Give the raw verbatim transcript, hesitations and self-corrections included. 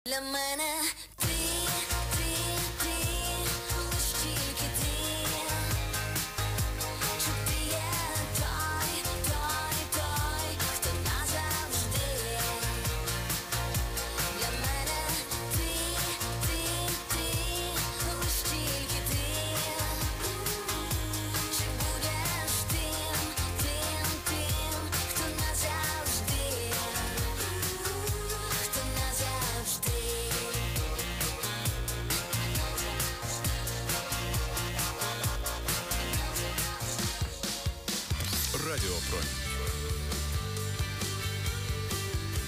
Для мене ти, ти, ти, лиш тільки ти. Чи ти є той, той, той, хто назавжди. Для мене ти, ти, ти, лиш тільки ти. Чи будеш тим, тим, тим, хто назавжди, хто назавжди. Радіо Промінь.